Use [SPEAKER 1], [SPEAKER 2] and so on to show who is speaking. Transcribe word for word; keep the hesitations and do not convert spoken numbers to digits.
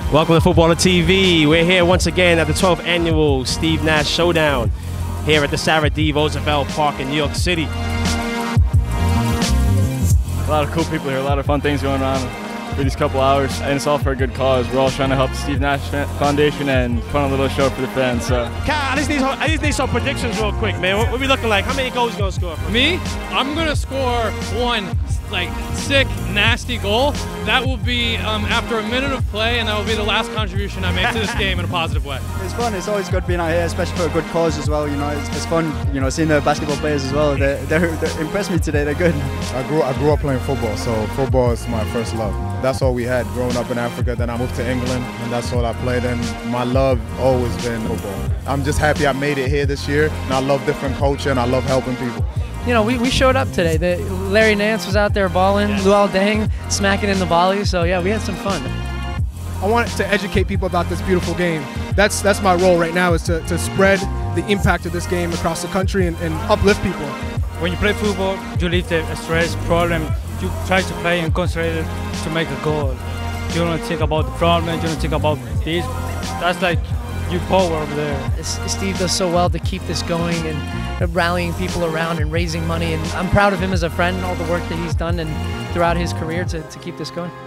[SPEAKER 1] Welcome to Futbolr T V. We're here once again at the twelfth annual Steve Nash Showdown here at the Sarah D. Roosevelt Park in New York City.
[SPEAKER 2] A lot of cool people here, a lot of fun things going on for these couple hours, and it's all for a good cause. We're all trying to help the Steve Nash Foundation and put on a little show for the fans. So,
[SPEAKER 1] Cal, I just need, I just need some predictions real quick, man. What, what we looking like? How many goals you gonna score?
[SPEAKER 3] Me? I'm gonna score one like sick, nasty goal. That will be um, after a minute of play, and that will be the last contribution I make to this game in a positive way.
[SPEAKER 4] It's fun. It's always good being out here, especially for a good cause as well. You know, it's, it's fun. You know, seeing the basketball players as well. They they impressed me today. They're good.
[SPEAKER 5] I grew I grew up playing football, so football is my first love. That's all we had growing up in Africa. Then I moved to England, and that's all I played. And my love always been football. I'm just happy I made it here this year, and I love different culture, and I love helping people.
[SPEAKER 6] You know, we, we showed up today. The, Larry Nance was out there balling, yeah. Luol Deng smacking in the volley. So yeah, we had some fun.
[SPEAKER 7] I want to educate people about this beautiful game. That's that's my role right now, is to, to spread the impact of this game across the country and, and uplift people.
[SPEAKER 8] When you play football, you leave the stress, problem. You try to play and concentrate to make a goal. You don't think about the problem, you don't think about this. That's like you power over there.
[SPEAKER 6] Steve does so well to keep this going and rallying people around and raising money. And I'm proud of him as a friend and all the work that he's done and throughout his career to, to keep this going.